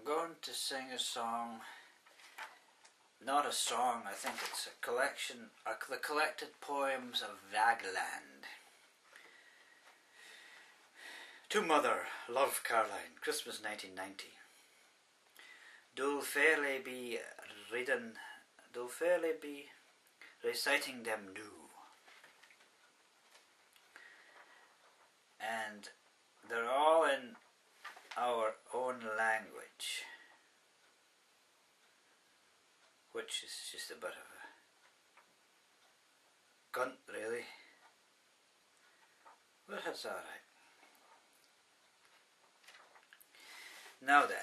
going to sing a song, not a song, I think it's a collection, the collected poems of Vagaland. To Mother, love Caroline, Christmas 1990. Dul fairly be reciting them new. And they're all in our own language, which is just a bit of a gunt really, but that's alright. Now then,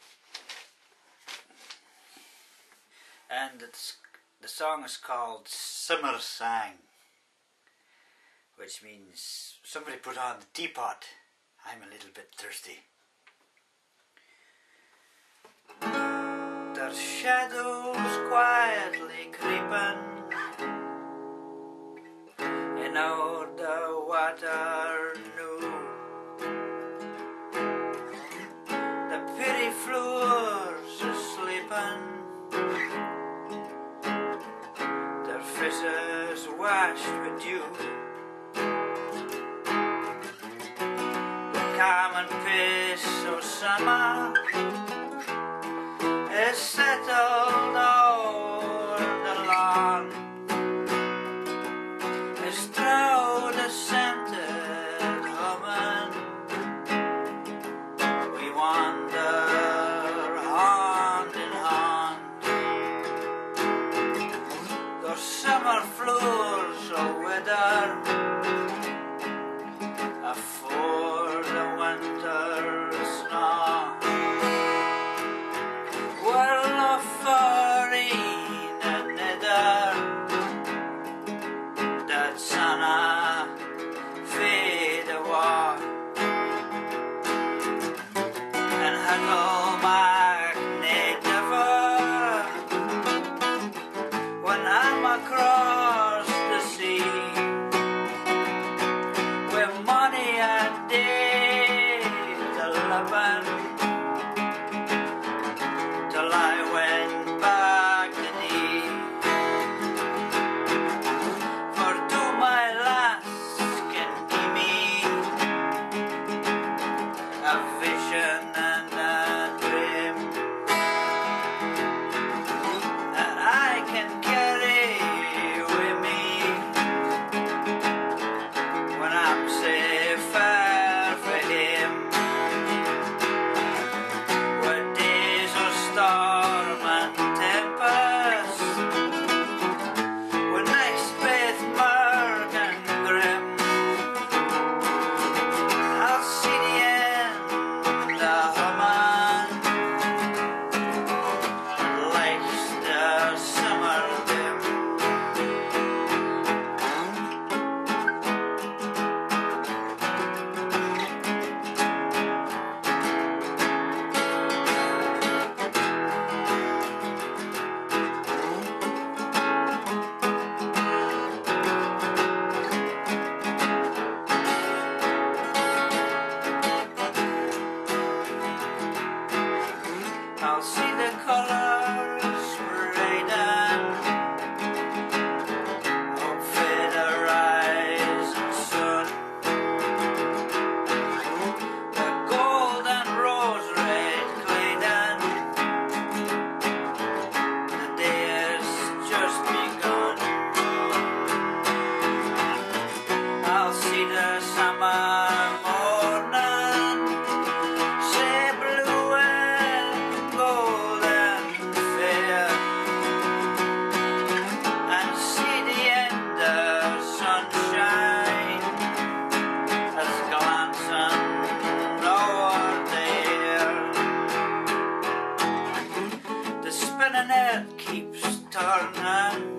and the song is called Simmer Sang, which means somebody put on the teapot, I'm a little bit thirsty. There's shadows quietly creeping in o'er the water new. The pretty floors are sleeping, their faces washed with dew. The common pace of summer is settled over the lawn, is through the scented humming. We wander hand in hand. Those summer floors of weather afore the winter snow. Across the sea, with money and day to living, till I went back to thee. For to my lass can give me a vision and a dream that I can carry I'll see the colors parading over the rising sun. The gold and rose red claydon, the day has just begun. I'll see the summer keeps turning.